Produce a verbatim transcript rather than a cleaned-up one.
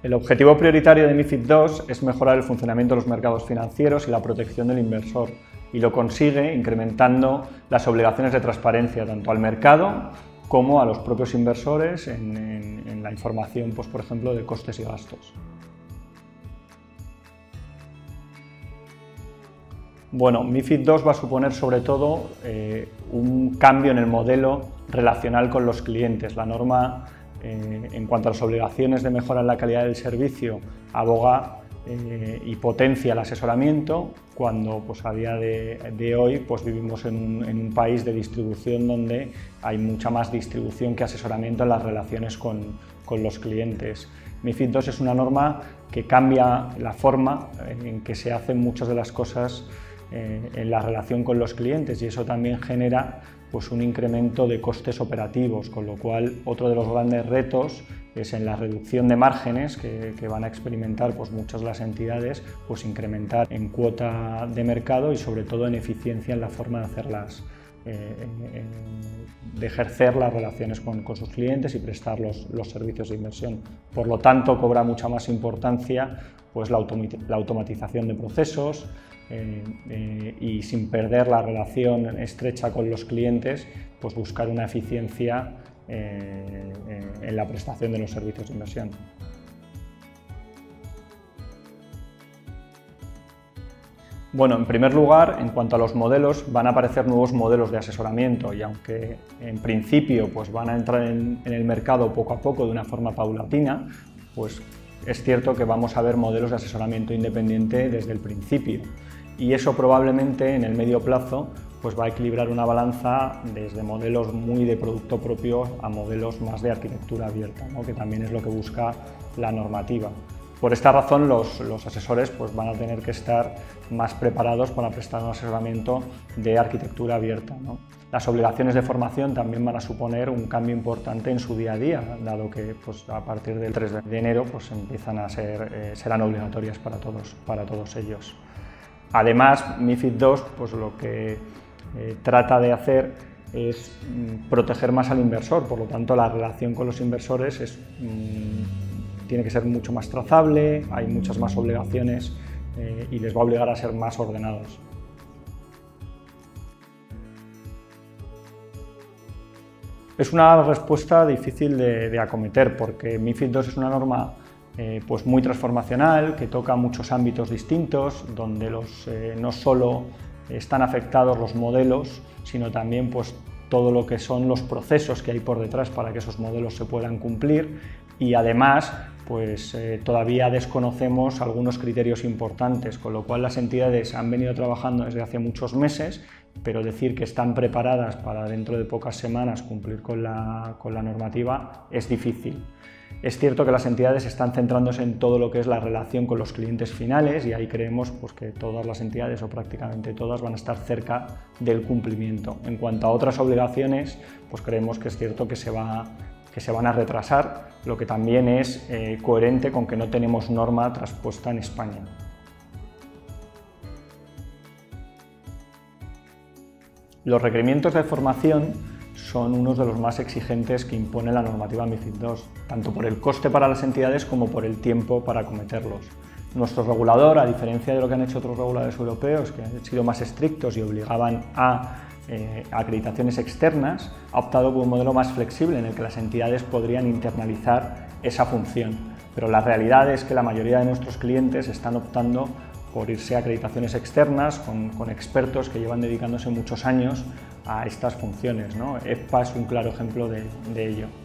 El objetivo prioritario de MiFID dos es mejorar el funcionamiento de los mercados financieros y la protección del inversor, y lo consigue incrementando las obligaciones de transparencia tanto al mercado como a los propios inversores en, en, en la información, pues, por ejemplo, de costes y gastos. Bueno, MiFID dos va a suponer sobre todo eh, un cambio en el modelo relacional con los clientes. La norma, eh, en cuanto a las obligaciones de mejorar la calidad del servicio, aboga eh, y potencia el asesoramiento, cuando pues, a día de, de hoy pues, vivimos en un, en un país de distribución donde hay mucha más distribución que asesoramiento en las relaciones con, con los clientes. MiFID dos es una norma que cambia la forma en que se hacen muchas de las cosas eh, en la relación con los clientes, y eso también genera pues, un incremento de costes operativos, con lo cual otro de los grandes retos es en la reducción de márgenes que, que van a experimentar pues, muchas de las entidades, pues incrementar en cuota de mercado y sobre todo en eficiencia en la forma de hacerlas, eh, eh, de ejercer las relaciones con, con sus clientes y prestar los, los servicios de inversión. Por lo tanto, cobra mucha más importancia pues, la, la automatización de procesos, Eh, eh, y sin perder la relación estrecha con los clientes, pues buscar una eficiencia eh, eh, en la prestación de los servicios de inversión. Bueno, en primer lugar, en cuanto a los modelos, van a aparecer nuevos modelos de asesoramiento, y aunque en principio pues, van a entrar en, en el mercado poco a poco de una forma paulatina, pues es cierto que vamos a ver modelos de asesoramiento independiente desde el principio. Y eso probablemente en el medio plazo pues va a equilibrar una balanza desde modelos muy de producto propio a modelos más de arquitectura abierta, ¿no? Que también es lo que busca la normativa. Por esta razón los, los asesores pues, van a tener que estar más preparados para prestar un asesoramiento de arquitectura abierta, ¿no? Las obligaciones de formación también van a suponer un cambio importante en su día a día, dado que pues, a partir del tres de enero pues, empiezan a ser, eh, serán obligatorias para todos, para todos ellos. Además, MiFID dos pues, lo que eh, trata de hacer es mm, proteger más al inversor, por lo tanto la relación con los inversores es, mm, tiene que ser mucho más trazable, hay muchas más obligaciones eh, y les va a obligar a ser más ordenados. Es una respuesta difícil de, de acometer, porque MiFID dos es una norma eh, pues muy transformacional, que toca muchos ámbitos distintos, donde los, eh, no solo están afectados los modelos, sino también pues, todo lo que son los procesos que hay por detrás para que esos modelos se puedan cumplir, y además pues, eh, todavía desconocemos algunos criterios importantes, con lo cual las entidades han venido trabajando desde hace muchos meses, pero decir que están preparadas para dentro de pocas semanas cumplir con la, con la normativa es difícil. Es cierto que las entidades están centrándose en todo lo que es la relación con los clientes finales, y ahí creemos pues, que todas las entidades, o prácticamente todas, van a estar cerca del cumplimiento. En cuanto a otras obligaciones, pues creemos que es cierto que se, va, que se van a retrasar, lo que también es eh, coherente con que no tenemos norma traspuesta en España. Los requerimientos de formación son unos de los más exigentes que impone la normativa MiFID dos, tanto por el coste para las entidades como por el tiempo para acometerlos. Nuestro regulador, a diferencia de lo que han hecho otros reguladores europeos, que han sido más estrictos y obligaban a eh, acreditaciones externas, ha optado por un modelo más flexible en el que las entidades podrían internalizar esa función. Pero la realidad es que la mayoría de nuestros clientes están optando por irse a acreditaciones externas con, con expertos que llevan dedicándose muchos años a estas funciones, ¿no? E F P A es un claro ejemplo de, de ello.